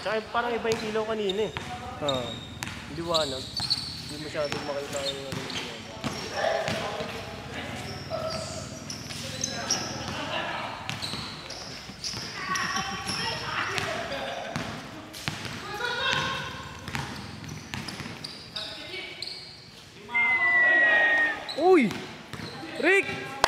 Tsaka parang iba yung ilaw kanina eh. Oo. Liwanag. Hindi masyadong makita yung ano yun. Uy! Rick!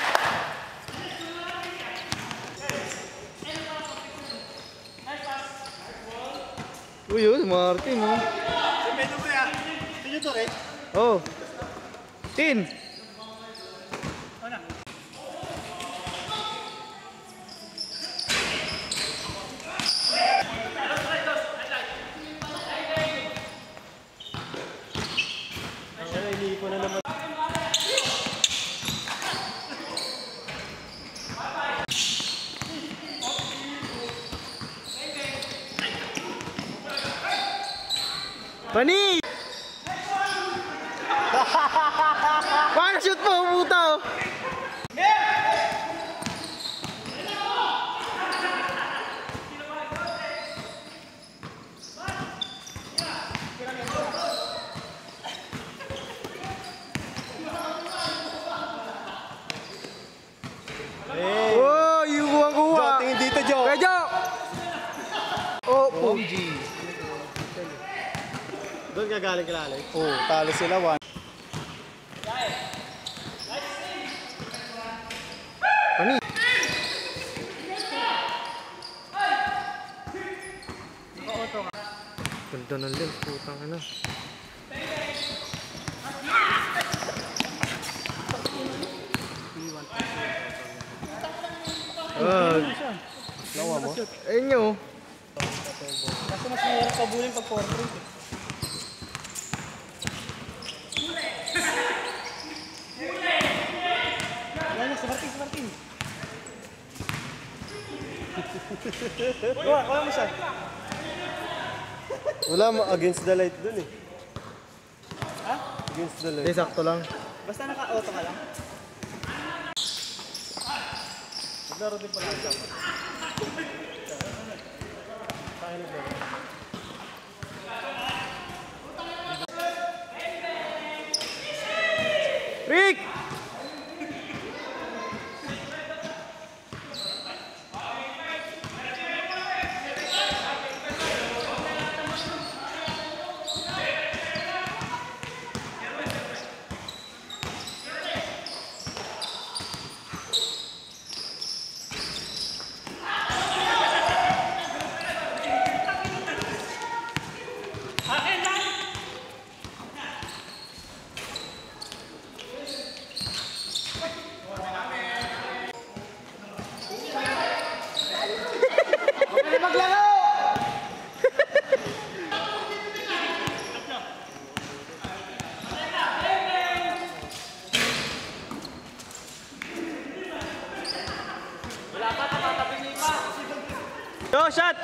Uy, yun, Martin, mo. Medyo ba yan? Medyo to, Rick? Oh. Tin! Hindi ko na naman. Pani! Paano shoot mo, puta? Oh, yung kuha-kuha. Tingin dito, Joe. Kaya, Joe! Oh, Puji. Doon ka galing kilala eh. Oh, talo sila, 1. Pani! Ganda ng lens, putang ina. Nawa mo? Ayun nyo. Kasi mas mahirap pabulin pag 4-3. Yan na, si Martin. Kuha mo siya. Wala, against the light dun eh. Ha? Against the light. Hindi, sakto lang. Basta naka-auto ka lang. Naglaro din pala siya. Tayo naglaro. Rick! Go, shot!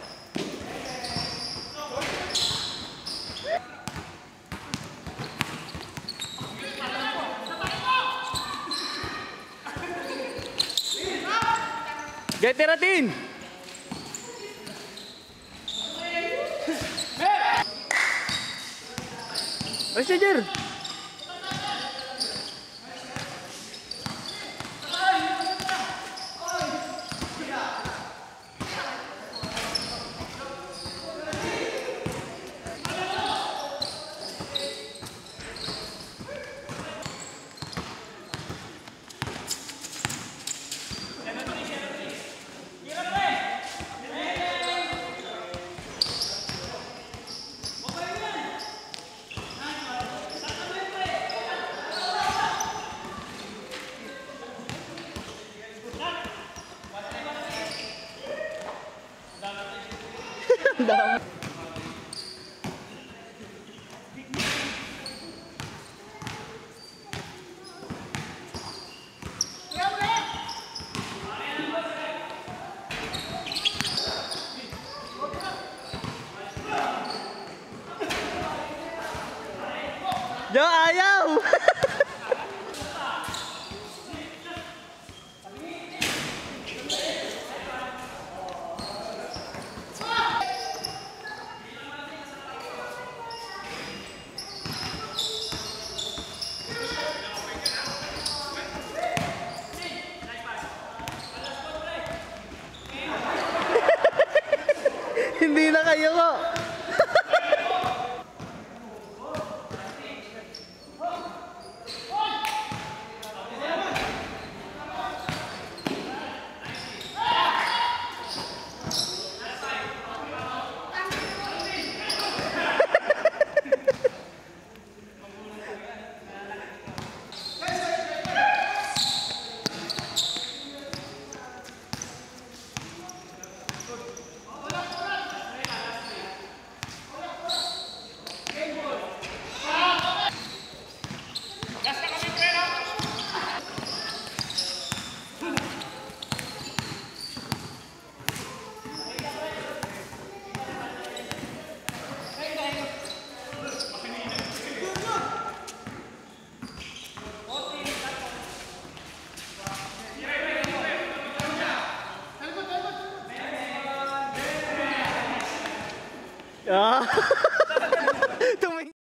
Get tiratin! Ay, Sajer! Jo, ayaw! kayo ko. Ah.